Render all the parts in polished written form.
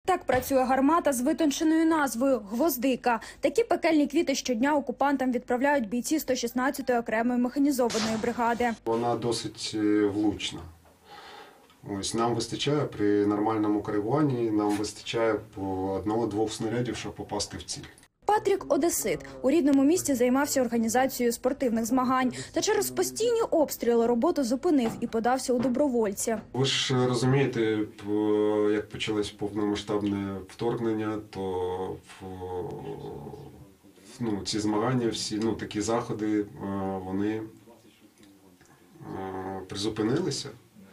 Так працює гармата з витонченою назвою «Гвоздика». Такі пекельні квіти щодня окупантам відправляють бійці 116-ї окремої механізованої бригади. Вона досить влучна. Ось нам вистачає при нормальному коригуванні, нам вистачає по 1-2 снарядів, щоб попасти в ціль. Патрік – одесит. У рідному місті займався організацією спортивних змагань. Та через постійні обстріли роботу зупинив і подався у добровольці. Ви ж розумієте, як почалось повномасштабне вторгнення, то ці змагання, всі такі заходи, вони призупинилися.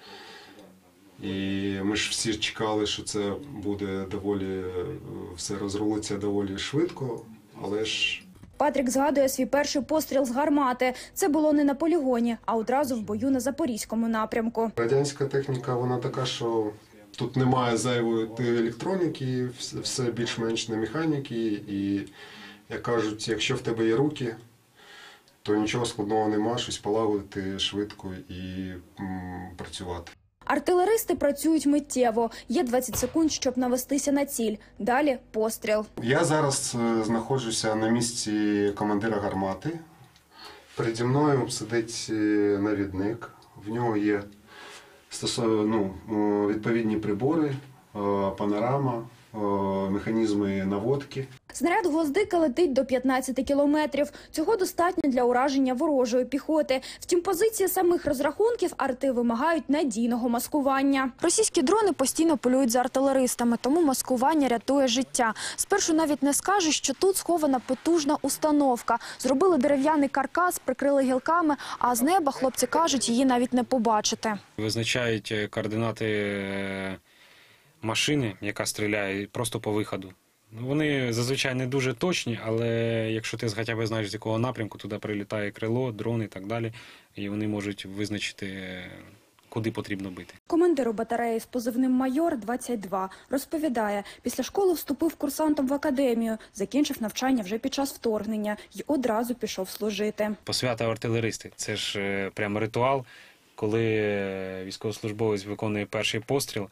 І ми ж всі чекали, що це буде все розрулиться доволі швидко, але ж... Патрік згадує свій перший постріл з гармати. Це було не на полігоні, а одразу в бою на Запорізькому напрямку. Радянська техніка, вона така, що тут немає зайвої електроніки, все більш-менш на механіки. І, як кажуть, якщо в тебе є руки, то нічого складного нема, щось полагодити швидко і працювати. Артилеристи працюють миттєво. Є 20 секунд, щоб навестися на ціль. Далі – постріл. Я зараз знаходжуся на місці командира гармати. Переді мною сидить навідник. В нього є відповідні прибори, панорама, механізми наводки. Снаряд «Гвоздика» летить до 15 кілометрів. Цього достатньо для ураження ворожої піхоти. Втім, позиції самих розрахунків арти вимагають надійного маскування. Російські дрони постійно полюють за артилеристами, тому маскування рятує життя. Спершу навіть не скажеш, що тут схована потужна установка. Зробили дерев'яний каркас, прикрили гілками, а з неба, хлопці кажуть, її навіть не побачити. Визначають координати машини, яка стріляє, просто по виходу. Вони зазвичай не дуже точні, але якщо ти хоча б знаєш, з якого напрямку туди прилітає крило, дрон і так далі, і вони можуть визначити, куди потрібно бити. Командиру батареї з позивним «Майор» 22 розповідає, після школи вступив курсантом в академію, закінчив навчання вже під час вторгнення і одразу пішов служити. Посвята артилеристи – це ж прямо ритуал, коли військовослужбовець виконує перший постріл,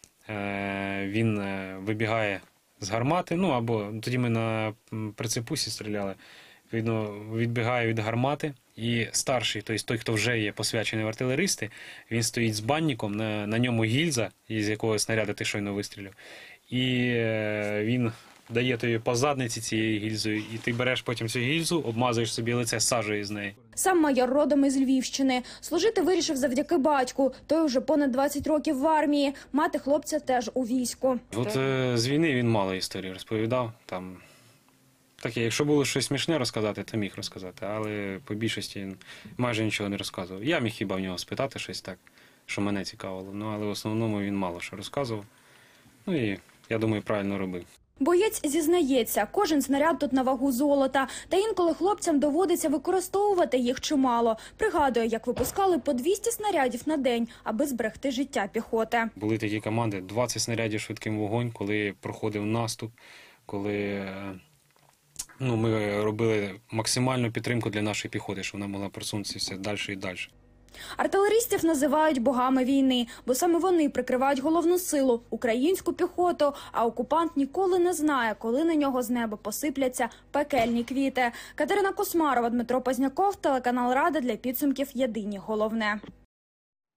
він вибігає з гармати, або тоді ми на прицепусі стріляли, відповідно, відбігає від гармати, і старший, тобто той, хто вже є посвячений в артилеристи, він стоїть з банником, на ньому гільза, із якого снаряду ти щойно вистрілив, і він дає тобі по задниці цією гільзою, і ти береш потім цю гільзу, обмазуєш собі лице сажею з неї. Сам майор родом із Львівщини. Служити вирішив завдяки батьку. Той вже понад 20 років в армії. Мати хлопця теж у війську. От з війни він мало історій розповідав. Таке, якщо було щось смішне розказати, то міг розказати, але по більшості він майже нічого не розказував. Я міг хіба в нього спитати щось так, що мене цікавило, але в основному він мало що розказував. І, я думаю, правильно робив. Боєць зізнається, кожен снаряд тут на вагу золота. Та інколи хлопцям доводиться використовувати їх чимало. Пригадує, як випускали по 200 снарядів на день, аби зберегти життя піхоти. Були такі команди, 20 снарядів швидким вогонь, коли проходив наступ, коли ми робили максимальну підтримку для нашої піхоти, щоб вона могла просунутися все далі і далі. Артилеристів називають богами війни, бо саме вони прикривають головну силу – українську піхоту, а окупант ніколи не знає, коли на нього з неба посипляться пекельні квіти. Катерина Космарова, Дмитро Позняков, телеканал «Рада» для підсумків «Єдині головне».